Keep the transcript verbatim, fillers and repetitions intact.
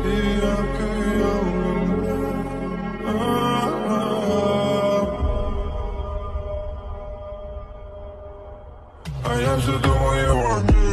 إياك يوم. آه آه. I am so the one you want.